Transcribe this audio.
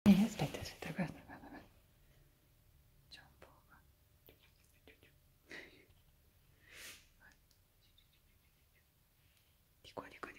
Aspetta, aspetta, guarda, guarda, guarda. C'è un po'. Di qua,